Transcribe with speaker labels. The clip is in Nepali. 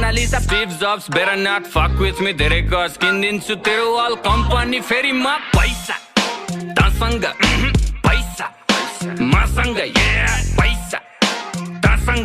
Speaker 1: Mona Lisa. Steve Jobs better not fuck with me. धेरै गज किनिदिन्छु तेरो all company फेरि म पैसा तसँग